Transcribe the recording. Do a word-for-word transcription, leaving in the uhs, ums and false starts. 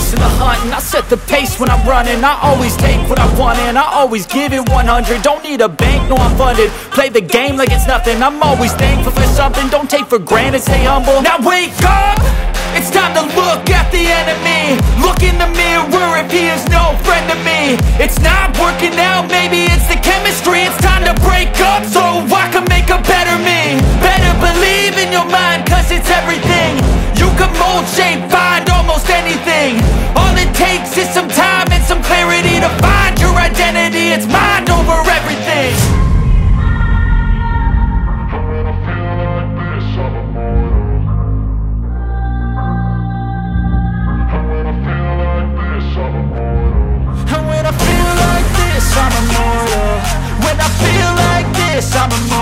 horse in the hunt, and I set the pace when I'm running. I always take what I want and I always give it one hundred. Don't need a bank, no I'm funded. Play the game like it's nothing. I'm always thankful for something. Don't take for granted, stay humble. Now wake up! It's time to look at the enemy. Look in the mirror if he is no friend to me. It's not working out, maybe it's the chemistry. It's time to break up so I can make a better me. Better believe in your mind, cause it's everything. You can mold, shape, find almost anything. All it takes is some time and some clarity to find your identity. It's mind over everything. I'm immortal. When I feel like this, I'm immortal.